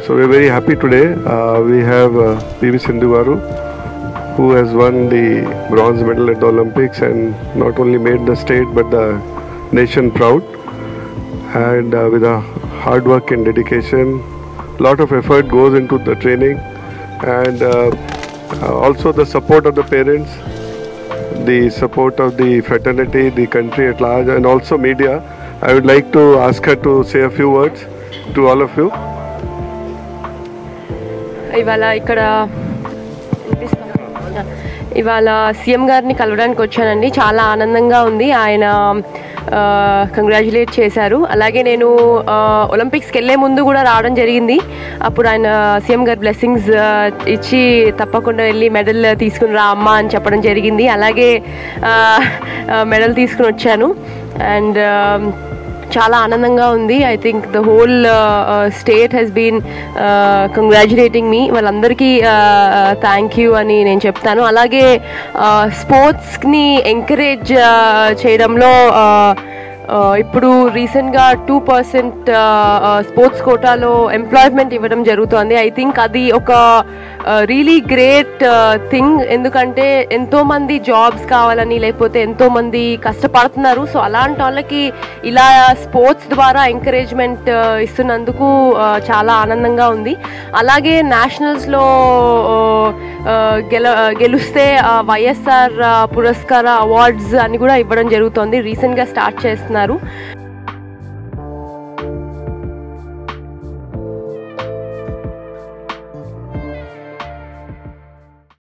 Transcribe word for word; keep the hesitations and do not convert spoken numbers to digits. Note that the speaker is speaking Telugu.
So we're very happy today. Uh, we have uh, P V Sindhu garu, who has won the bronze medal at the Olympics and not only made the state but the nation proud. And uh, with a hard work and dedication, lot of effort goes into the training, and uh, uh, also the support of the parents, the support of the fraternity, the country at large, and also media. I would like to ask her to say a few words to all of you. ఇవాళ ఇక్కడ ఇవాళ సీఎం గారిని కలవడానికి వచ్చానండి. చాలా ఆనందంగా ఉంది. ఆయన కంగ్రాచులేట్ చేశారు. అలాగే నేను ఒలింపిక్స్కి వెళ్ళే ముందు కూడా రావడం జరిగింది. అప్పుడు ఆయన సీఎం గారు బ్లెస్సింగ్స్ ఇచ్చి తప్పకుండా వెళ్ళి మెడల్ తీసుకుని రా అమ్మ అని చెప్పడం జరిగింది. అలాగే మెడల్ తీసుకుని వచ్చాను. అండ్ చాలా ఆనందంగా ఉంది. I think the whole state has been congratulating me. వాళ్ళందరికీ థ్యాంక్ యూ అని నేను చెప్తాను. అలాగే స్పోర్ట్స్ని ఎంకరేజ్ చేయడంలో ఇప్పుడు రీసెంట్గా టూ పర్సెంట్ స్పోర్ట్స్ కోటాలో ఎంప్లాయ్మెంట్ ఇవ్వడం జరుగుతుంది. ఐ థింక్ అది ఒక రియలీ గ్రేట్ థింగ్. ఎందుకంటే ఎంతోమంది జాబ్స్ కావాలని లేకపోతే ఎంతోమంది కష్టపడుతున్నారు. సో అలాంటి వాళ్ళకి ఇలా స్పోర్ట్స్ ద్వారా ఎంకరేజ్మెంట్ ఇస్తున్నందుకు చాలా ఆనందంగా ఉంది. అలాగే నేషనల్స్లో గెల గెలిస్తే వైఎస్ఆర్ పురస్కార అవార్డ్స్ అని కూడా ఇవ్వడం జరుగుతుంది. రీసెంట్గా స్టార్ట్ చేస్తున్నారు.